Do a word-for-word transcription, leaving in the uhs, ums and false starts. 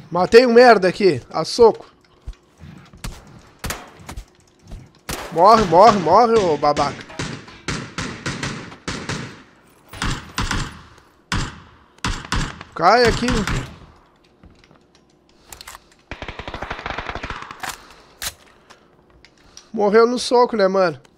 Matei um merda aqui, a soco. Morre, morre, morre, ô babaca. Cai aqui. Morreu no soco, né, mano?